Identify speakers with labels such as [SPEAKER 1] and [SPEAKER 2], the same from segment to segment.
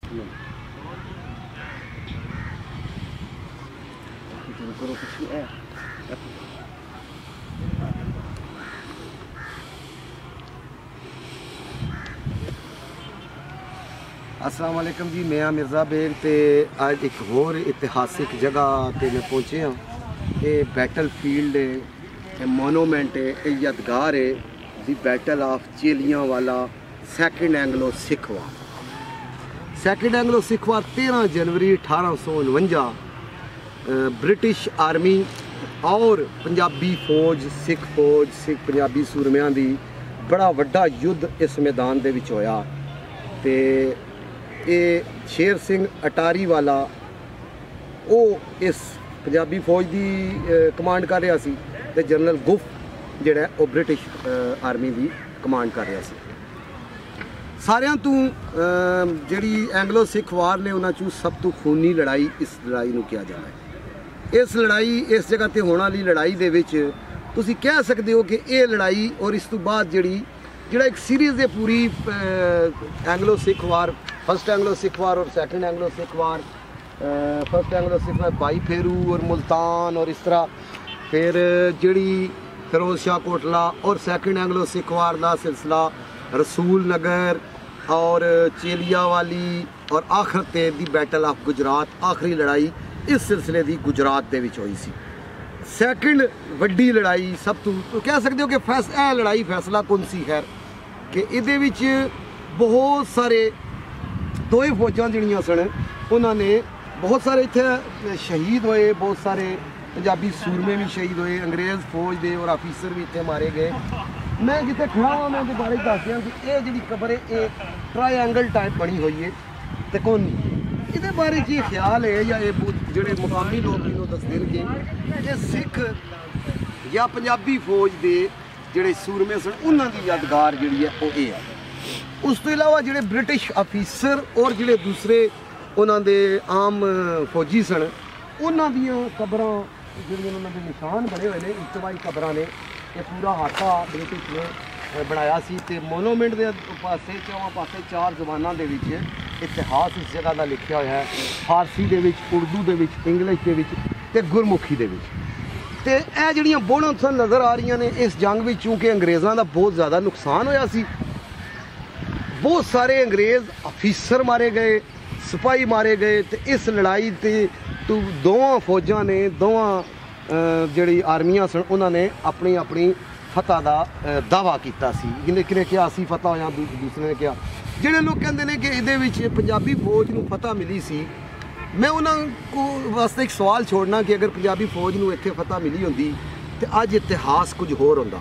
[SPEAKER 1] अस्सलाम वालेकुम जी, मैं मिर्ज़ा बेग ते अज एक होर इतिहासिक जगह ते मैं पहुँचे हाँ। ये बैटल फील्ड है, मोनूमेंट है, ये यादगार है the battle of Chillianwala second Anglo Sikh war. Second Anglo Sikh war 13 जनवरी 1849 ब्रिटिश आर्मी और पंजाबी फौज सिख पंजाबी सूरमियां दी बड़ा वड्डा युद्ध इस मैदान दे विच होया। ते ये शेर सिंह अटारी वाला वो इस पंजाबी फौज की कमांड कर रहा सी ते जनरल गुफ जिहड़ा वो ब्रिटिश आर्मी की कमांड कर रहा सी। सारियां तू जिहड़ी एंग्लो सिख वार ने उन्हां चों सब तो खूनी लड़ाई इस लड़ाई नूं किया जाता है। इस लड़ाई इस जगह ते होने वाली लड़ाई दे विच तुसीं कह सकते हो कि ये लड़ाई और इस तो बाद जिहड़ा एक सीरीज़ है पूरी Anglo Sikh war, first Anglo Sikh war और second Anglo Sikh war. First Anglo Sikh war Bhai Pheru और मुल्तान और इस तरह, फिर जिहड़ी फिरोज शाह कोटला, और सैकेंड एंग्लो सिख वार का सिलसिला रसूल नगर और चेलियांवाली और आखिर ते दी बैटल ऑफ गुजरात, आखिरी लड़ाई इस सिलसिले की गुजरात दे विच होई सी। सैकेंड वड्डी लड़ाई सब तो कह सकते हो कि लड़ाई फैसला कौन सी खैर कि इहदे विच बहुत सारे दोए फौजां जिहड़ियां सन उन्होंने बहुत सारे इत्थे शहीद होए, बहुत सारे पंजाबी सूरमे भी शहीद होए, अंग्रेज़ फौज दे और आफिसर भी इत्थे मारे गए। मैं जिथे खड़ा हाँ मैं बारे दस दियाँ कि यह जी कबर है ये ट्रायंगल टाइप बनी हुई है तो कौन ये बारे ये ख्याल है या ये जोड़े मुकामी लोग इन्हों दसते हैं कि सिख या पंजाबी फौज के जोड़े सूरमे सन उन्होंने यादगार जी है वो ये है। उस तो इलावा जोड़े ब्रिटिश आफिसर और जोड़े दूसरे उन्होंने आम फौजी सन उन्होंने कबर जो निशान बने हुए हैं इज्तमाही कबर ने ये पूरा हाथा ब्रिटिश ने बनाया सी। ते मोनूमेंट के पासे चौं पासे 4 ज़बानों के इतिहास इस जगह का लिखा हुआ है, फारसी दे विच, उर्दू दे विच, इंग्लिश दे विच ते गुरमुखी दे विच। ते ये जिहड़ियां बोड़ां सन नज़र आ रही ने इस जंग में, चूँकि अंग्रेज़ों का बहुत ज़्यादा नुकसान होया सी, बहुत सारे अंग्रेज़ अफिसर मारे गए, सिपाही मारे गए। तो इस लड़ाई ते तो दोवां फौजां ने जिहड़ी आर्मियां सन उन्होंने अपनी अपनी फतह का दावा किया सी। किने कहा असी फतह होया, दूसरे ने कहा, जिहड़े लोग कहते हैं कि इहदे विच पंजाबी फौज नूं फतह मिली सी। मैं उन्होंने वास्ते एक सवाल छोड़ना कि अगर पंजाबी फौज नूं इत्थे फतह मिली होंदी तो अज इतिहास कुछ होर होंदा।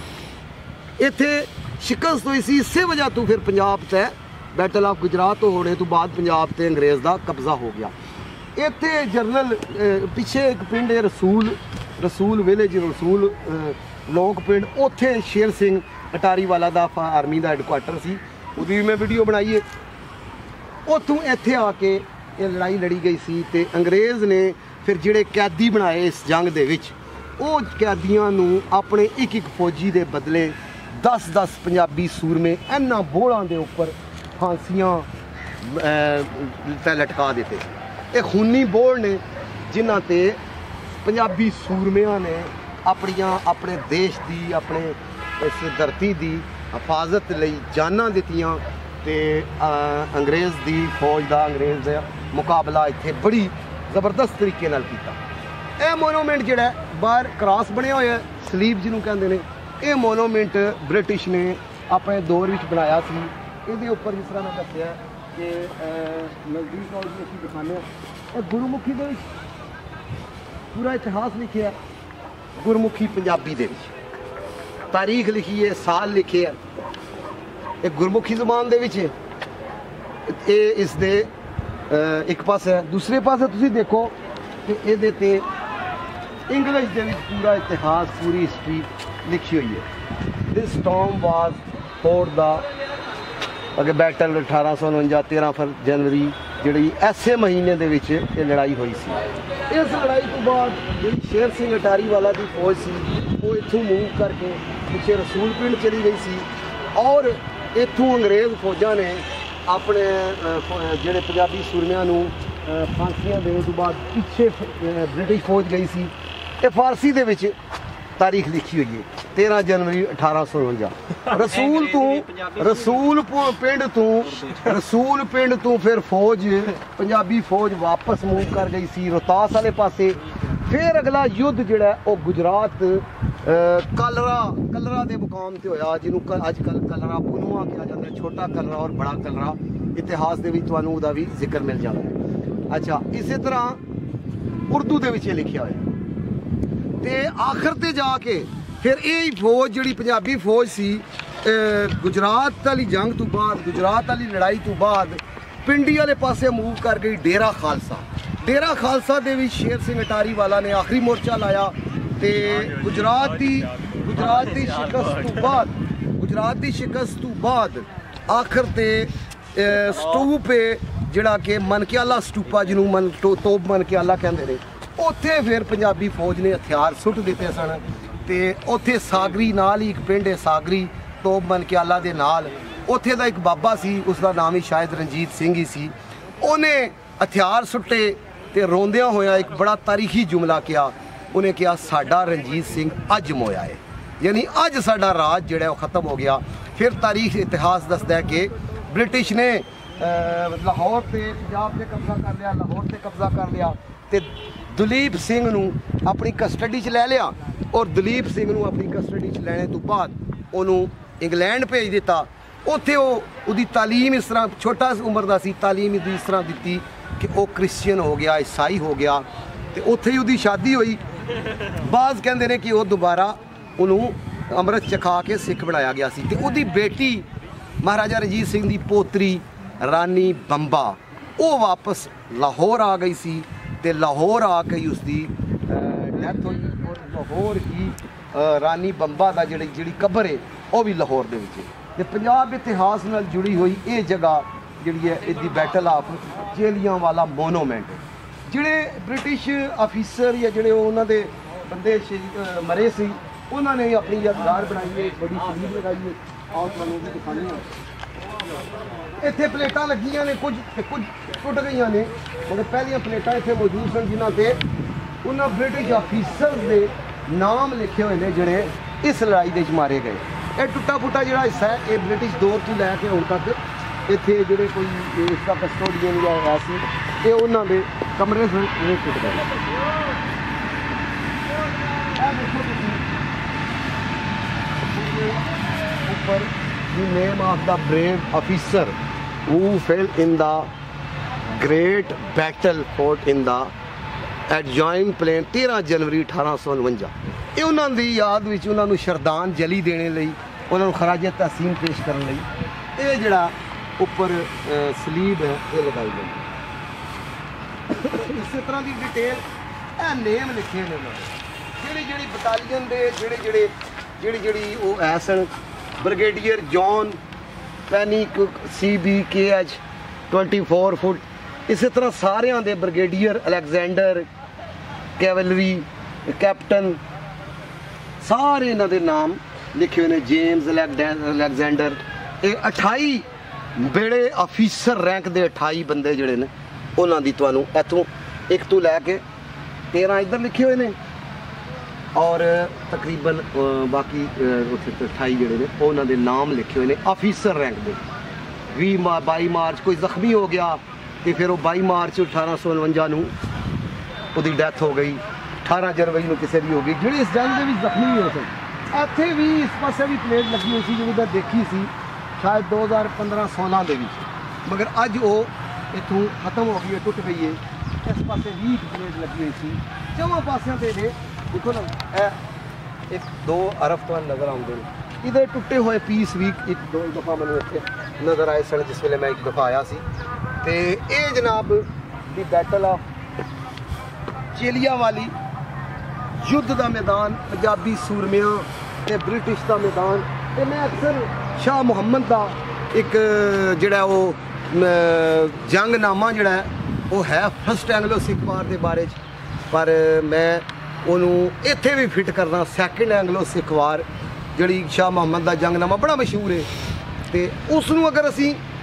[SPEAKER 1] इत्थे शिकस्त हुई सी, इसे वजह तो फिर पंजाब ते बैटल ऑफ गुजरात होने तो बाद पंजाब ते अंग्रेज़ का कब्जा हो गया। इत्थे जनरल पिछे एक पिंड है रसूल विलेज, रसूल लोक पिंड, उत्थे शेर सिंह अटारी वाला दा आर्मी का हैडकुआटर सी, उसकी मैं वीडियो बनाई है। उतों इत्थे आके ये लड़ाई लड़ी गई सी ते अंग्रेज़ ने फिर जिहड़े कैदी बनाए इस जंग दे विच वो कैदियां नूं अपने एक फौजी के बदले 10-10 पंजाबी सूरमे इन्हां बोड़ां दे उपर फांसियां लटका दिते। ये खूनी बोड़ ने जिन्हां ते पंजाबी सूरमियां ने अपने देश की, अपने इस धरती की हिफाजत लई जानां दित्तियां ते अंग्रेज़ की फौज का अंग्रेज़ का मुकाबला इत्थे बड़ी ज़बरदस्त तरीके नाल कीता। यह मोनूमेंट जिहड़ा बाहर क्रॉस बने हुए है, सलीब जिन्हों कहते हैं, ये मोनूमेंट ब्रिटिश ने अपने दौर में बनाया सी। इहदे उपर जिस तरह मैं दस्सिया कि नज़दीक और भी असीं दिखाने ये गुरमुखी दे विच पूरा इतिहास लिखे है, गुरमुखी पंजाबी दे विच तारीख लिखी है, साल लिखे है, एक गुरमुखी ज़बान दे विच ये इस दे एक पास है। दूसरे पास तुसीं देखो कि इहदे ते इंग्लिश दे विच पूरा इतिहास, पूरी हिस्ट्री लिखी हुई है। This tomb was for the अगे बैटल 1849 13 जनवरी जी ऐसे महीने दे विच ये लड़ाई हुई सी। इस लड़ाई तो बाद जी शेर सिंह अटारी वाला की फौज सी वो इत्थों मूव करके पिछे रसूल पिंड चली गई सी और इत्थों अंग्रेज़ फौजा ने ਆਪਣੇ ਜਿਹੜੇ ਪੰਜਾਬੀ ਸੂਰਮਿਆਂ ਨੂੰ ਫਾਂਸੀਆਂ ਦੇਣ ਤੋਂ ਬਾਅਦ ਪਿੱਛੇ ਬ੍ਰਿਟਿਸ਼ ਫੌਜ ਗਈ ਸੀ। ਇਹ ਫਾਰਸੀ ਦੇ ਵਿੱਚ ਤਾਰੀਖ ਲਿਖੀ ਹੋਈ ਹੈ 13 ਜਨਵਰੀ 1849। ਰਸੂਲ ਪਿੰਡ ਤੋਂ ਫਿਰ ਫੌਜ ਪੰਜਾਬੀ ਫੌਜ ਵਾਪਸ ਮੂਵ ਕਰ ਗਈ ਸੀ ਰੋਹਤਾਸ ਵਾਲੇ ਪਾਸੇ। ਫਿਰ ਅਗਲਾ ਯੁੱਧ ਜਿਹੜਾ ਉਹ ਗੁਜਰਾਤ ਕਲਰਾ ਦੇ ਮੁਕਾਮ ਤੇ ਹੋਇਆ, ਜਿਹਨੂੰ ਅੱਜ ਕੱਲ੍ਹ ਕਲਰਾ ਪੁਨਵਾ ਕਿਹਾ ਜਾਂਦਾ, ਛੋਟਾ ਕਲਰਾ ਔਰ ਬੜਾ ਕਲਰਾ। ਇਤਿਹਾਸ ਦੇ ਵਿੱਚ ਤੁਹਾਨੂੰ ਉਹਦਾ ਵੀ ਜ਼ਿਕਰ ਮਿਲ ਜਾਂਦਾ। ਅੱਛਾ, ਇਸੇ ਤਰ੍ਹਾਂ ਉਰਦੂ ਦੇ ਵਿੱਚ ਇਹ ਲਿਖਿਆ ਹੋਇਆ। ਤੇ ਆਖਰ ਤੇ ਜਾ ਕੇ ਫਿਰ ਇਹ ਫੌਜ ਜਿਹੜੀ ਪੰਜਾਬੀ ਫੌਜ ਸੀ ਗੁਜਰਾਤ ਵਾਲੀ ਜੰਗ ਤੋਂ ਬਾਅਦ, ਗੁਜਰਾਤ ਵਾਲੀ ਲੜਾਈ ਤੋਂ ਬਾਅਦ ਪਿੰਡੀ ਵਾਲੇ ਪਾਸੇ ਮੂਵ ਕਰ ਗਈ ਡੇਰਾ ਖਾਲਸਾ। ਡੇਰਾ ਖਾਲਸਾ ਦੇ ਵਿੱਚ ਸ਼ੇਰ ਸਿੰਘ ਅਟਾਰੀ ਵਾਲਾ ਨੇ ਆਖਰੀ ਮੋਰਚਾ ਲਾਇਆ ਤੇ ਗੁਜਰਾਤ ਦੀ ਸ਼ਿਕਸਤ ਤੋਂ ਬਾਅਦ ਆਖਰ ਤੇ ਸਟੂਪ ਜਿਹੜਾ ਕਿ ਮਨਕਿਆਲਾ ਸਟੂਪਾ, ਜਿਹਨੂੰ ਤੋਪ ਮਨਕਿਆਲਾ ਕਹਿੰਦੇ ਨੇ, ਉੱਥੇ ਫਿਰ ਪੰਜਾਬੀ ਫੌਜ ਨੇ ਹਥਿਆਰ ਸੁੱਟ ਦਿੱਤੇ ਸਨ। ਤੇ ਉੱਥੇ ਸਾਗਰੀ ਨਾਲ ਹੀ ਇੱਕ ਪਿੰਡ ਹੈ ਸਾਗਰੀ, ਤੋਪ ਮਨਕਿਆਲਾ ਦੇ ਨਾਲ। ਉੱਥੇ ਦਾ ਇੱਕ ਬਾਬਾ ਸੀ, ਉਸ ਦਾ ਨਾਮ ਹੀ ਸ਼ਾਇਦ ਰਣਜੀਤ ਸਿੰਘ ਹੀ ਸੀ। ਉਹਨੇ ਹਥਿਆਰ ਸੁੱਟੇ ਤੇ ਰੋਂਦਿਆਂ ਹੋਇਆ ਇੱਕ ਬੜਾ ਤਾਰੀਖੀ ਜੁਮਲਾ ਕਿਹਾ। ਉਹਨੇ ਕਿਹਾ ਸਾਡਾ ਰਣਜੀਤ ਸਿੰਘ ਅੱਜ ਮੋਇਆ ਹੈ, ਯਾਨੀ ਅੱਜ ਸਾਡਾ ਰਾਜ ਜਿਹੜਾ ਉਹ ਖਤਮ ਹੋ ਗਿਆ। ਫਿਰ ਤਾਰੀਖ ਇਤਿਹਾਸ ਦੱਸਦਾ ਕਿ ਬ੍ਰਿਟਿਸ਼ ਨੇ ਲਾਹੌਰ ਤੇ ਪੰਜਾਬ ਤੇ ਕਬਜ਼ਾ ਕਰ ਲਿਆ, ਲਾਹੌਰ ਤੇ ਕਬਜ਼ਾ ਕਰ ਲਿਆ ਤੇ ਦਲੀਪ ਸਿੰਘ ਨੂੰ ਆਪਣੀ ਕਸਟਡੀ 'ਚ ਲੈ ਲਿਆ। ਔਰ ਦਲੀਪ ਸਿੰਘ ਨੂੰ ਆਪਣੀ ਕਸਟਡੀ 'ਚ ਲੈਣੇ ਤੋਂ ਬਾਅਦ ਉਹਨੂੰ ਇੰਗਲੈਂਡ ਭੇਜ ਦਿੱਤਾ। ਉੱਥੇ ਉਹਦੀ ਤਾਲੀਮ ਇਸ ਤਰ੍ਹਾਂ, ਛੋਟਾ ਉਮਰ ਦਾ ਸੀ, ਤਾਲੀਮ ਇਹਦੀ ਇਸ ਤਰ੍ਹਾਂ ਦਿੱਤੀ ਕਿ ਉਹ ਕ੍ਰਿਸਚੀਅਨ ਹੋ ਗਿਆ, ਈਸਾਈ ਹੋ ਗਿਆ। ਤੇ ਉੱਥੇ ਹੀ ਉਹਦੀ ਸ਼ਾਦੀ ਹੋਈ। ਬਾਜ਼ ਕਹਿੰਦੇ ਨੇ ਕਿ ਉਹ ਦੁਬਾਰਾ ਉਹਨੂੰ ਅੰਮ੍ਰਿਤ ਚਖਾ ਕੇ ਸਿੱਖ ਬਣਾਇਆ ਗਿਆ ਸੀ। ਤੇ ਉਹਦੀ ਬੇਟੀ ਮਹਾਰਾਜਾ ਰਣਜੀਤ ਸਿੰਘ ਦੀ ਪੋਤਰੀ ਰਾਨੀ ਬੰਬਾ, ਉਹ ਵਾਪਸ ਲਾਹੌਰ ਆ ਗਈ ਸੀ ਤੇ ਲਾਹੌਰ ਆ ਕੇ ਉਸਦੀ ਡੈਥ ਹੋਈ। ਔਰ ਲਾਹੌਰ ਹੀ ਰਾਨੀ ਬੰਬਾ ਦਾ ਜਿਹੜੀ ਕਬਰ ਹੈ ਉਹ ਵੀ ਲਾਹੌਰ ਦੇ ਵਿੱਚ ਹੈ। ਤੇ ਪੰਜਾਬ ਇਤਿਹਾਸ ਨਾਲ ਜੁੜੀ ਹੋਈ ਇਹ ਜਗ੍ਹਾ ਜਿਹੜੀ ਹੈ, ਇਹਦੀ ਬੈਟਲ ਆਫ ਜਲਿਆਂਵਾਲਾ ਮੋਨੂਮੈਂਟ। ਜਿਹੜੇ ਬ੍ਰਿਟਿਸ਼ ਅਫੀਸਰ ਜਾਂ ਜਿਹੜੇ ਉਹਨਾਂ ਦੇ ਬੰਦੇ ਮਰੇ ਸੀ, ਉਹਨਾਂ ਨੇ ਆਪਣੀ ਯਾਦਗਾਰ ਬਣਾਈ ਹੈ, ਬੜੀ ਸ਼ਰੀਫ ਲਗਾਈ ਹੈ। ਆਓ ਤੁਹਾਨੂੰ ਵੀ ਦਿਖਾਉਂਦੇ ਹਾਂ। ਇੱਥੇ ਪਲੇਟਾਂ ਲੱਗੀਆਂ ਨੇ, ਕੁਝ ਟੁੱਟ ਗਈਆਂ ਨੇ। ਜਿਹੜੇ ਪਹਿਲੀਆਂ ਪਲੇਟਾਂ ਇੱਥੇ ਮੌਜੂਦ ਸਨ ਜਿਨ੍ਹਾਂ ਤੇ ਉਹਨਾਂ ਬ੍ਰਿਟਿਸ਼ ਅਫੀਸਰ ਦੇ ਨਾਮ ਲਿਖੇ ਹੋਏ ਨੇ ਜਿਹੜੇ ਇਸ ਲੜਾਈ ਦੇ ਵਿੱਚ ਮਾਰੇ ਗਏ। ਇਹ ਟੁੱਟਾ ਫੁੱਟਾ ਜਿਹੜਾ ਹਿੱਸਾ ਹੈ ਇਹ ਬ੍ਰਿਟਿਸ਼ ਦੌਰ ਤੋਂ ਲੈ ਕੇ ਹੁਣ ਤੱਕ ਇੱਥੇ ਜਿਹੜੇ ਕੋਈ ਇਸ ਦਾ ਕਸਟੋਡੀਅਨ ਜਾਂ ਹੋਇਆ ਸੀ, ਇਹ ਉਹਨਾਂ ਦੇ ਕਮਰੇ ਸਨ, ਇਹ ਟੁੱਟ ਗਏ। ਇਹ ਦੇਖੋ ਤੁਸੀਂ ਉੱਪਰ the name of the brave officer who fell in the great battle fought in the adjoining plain 13 ਜਨਵਰੀ 1849। ਇਹ ਉਹਨਾਂ ਦੀ ਯਾਦ ਵਿੱਚ ਉਹਨਾਂ ਨੂੰ ਸ਼ਰਧਾਂਜਲੀ ਦੇਣ ਲਈ, ਉਹਨਾਂ ਨੂੰ ਖਰਾਜੇ ਤਹਿਸੀਨ ਪੇਸ਼ ਕਰਨ ਲਈ ਇਹ ਜਿਹੜਾ ਉੱਪਰ ਸਲੀਬ ਹੈ ਇਹ ਲਗਾਈ ਗਈ। ਇਸੇ ਤਰ੍ਹਾਂ ਦੀ ਡਿਟੇਲ ਇਹ ਨੇਮ ਲਿਖੇ ਨੇ ਉਹਨਾਂ ਦੇ, ਜਿਹੜੀ ਬਟਾਲੀਅਨ ਦੇ ਜਿਹੜੀ ਉਹ ਐ ਸਨ। Brigadier John Pennycuick CBKH 24 foot. ਇਸੇ ਤਰ੍ਹਾਂ ਸਾਰਿਆਂ ਦੇ ਬ੍ਰਿਗੇਡੀਅਰ ਅਲੈਗਜ਼ੈਂਡਰ, ਕੈਵਲਰੀ ਕੈਪਟਨ, ਸਾਰੇ ਇਹਨਾਂ ਦੇ ਨਾਮ ਲਿਖੇ ਹੋਏ ਨੇ। James Alexander. ਇਹ 28 ਬੜੇ ਅਫੀਸਰ ਰੈਂਕ ਦੇ 28 ਬੰਦੇ ਜਿਹੜੇ ਨੇ ਉਹਨਾਂ ਦੀ ਤੁਹਾਨੂੰ ਇੱਥੋਂ 1 ਤੋਂ ਲੈ ਕੇ 13 ਇੱਧਰ ਲਿਖੇ ਹੋਏ ਨੇ ਔਰ ਤਕਰੀਬਨ ਬਾਕੀ ਉੱਥੇ 28 ਜਿਹੜੇ ਨੇ ਉਹਨਾਂ ਦੇ ਨਾਮ ਲਿਖੇ ਹੋਏ ਨੇ ਅਫੀਸਰ ਰੈਂਕ ਦੇ। 22 ਮਾਰਚ ਕੋਈ ਜ਼ਖਮੀ ਹੋ ਗਿਆ ਤੇ ਫਿਰ ਉਹ 22 ਮਾਰਚ 1849 ਨੂੰ ਉਹਦੀ ਡੈਥ ਹੋ ਗਈ। 18 ਜਨਵਰੀ ਨੂੰ ਕਿਸੇ ਦੀ ਹੋ ਗਈ, ਜਿਹੜੇ ਇਸ ਜੰਗ ਦੇ ਵਿੱਚ ਜ਼ਖਮੀ ਹੋਏ ਸਨ। ਇੱਥੇ ਵੀ ਇਸ ਪਾਸੇ ਵੀ ਪਲੇਟ ਲੱਗੀ ਹੋਈ ਸੀ ਜਿਹੜੀ ਮੈਂ ਦੇਖੀ ਸੀ ਸ਼ਾਇਦ 2015-16 ਦੇ ਵਿੱਚ, ਮਗਰ ਅੱਜ ਉਹ ਇੱਥੋਂ ਖਤਮ ਹੋ ਗਈ ਹੈ, ਟੁੱਟ ਗਈ ਹੈ। ਇਸ ਪਾਸੇ ਵੀ ਪਲੇਟ ਲੱਗੀ ਹੋਈ ਸੀ ਚੌਵਾਂ ਪਾਸਿਆਂ ਤੇ ਨੇ। ਦੇਖੋ ਨਾ, ਇਹ 1-2 ਅਰਬ ਤੋਂ ਨਜ਼ਰ ਆਉਂਦੇ ਨੇ। ਇਹਦੇ ਟੁੱਟੇ ਹੋਏ ਪੀਸ ਵੀ 1-2 ਦਫਾ ਮੈਨੂੰ ਇੱਥੇ ਨਜ਼ਰ ਆਏ ਸਨ ਜਿਸ ਵੇਲੇ ਮੈਂ ਇੱਕ ਦਫਾ ਆਇਆ ਸੀ। ਤੇ ਇਹ ਜਨਾਬ ਦੀ ਬੈਟਲ ਆਫ ਜਲਿਆਂਵਾਲਾ युद्ध का मैदान, पंजाबी सूरमियां ते ब्रिटिश का मैदान। तो मैं अक्सर शाह मुहम्मद का एक जोड़ा वो जंगनामा जोड़ा वो है फर्स्ट एंग्लो सिख वार के बारे च, पर मैं उन्होंने इत्थे भी फिट करना सैकेंड एंग्लो सिख वार जी शाह मुहम्मद का जंगनामा बड़ा मशहूर है। तो उसनों अगर असी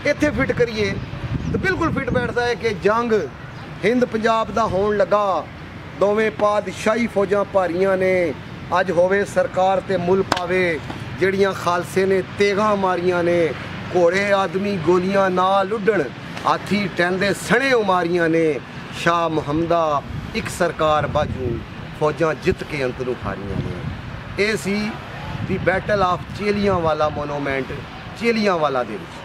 [SPEAKER 1] इत्थे फिट करिए तो बिल्कुल फिट बैठता है कि जंग हिंद पंजाब दा होण लगा, दोवें पातशाही फौजां भारियां ने, अज होवे सरकार ते मुल पावे, जड़ियां खालसे ने तेगां मारियां ने, घोड़े आदमी गोलियां नाल उड्डण, हाथी टैंदे सने उमारियां ने, शाह मुहम्मदा एक सरकार बाजू फौजां जित के अंत नूं हारियां ने। ये सी दी बैटल ऑफ चेलियां वाला मोनूमेंट चेलियां वाला दे विच।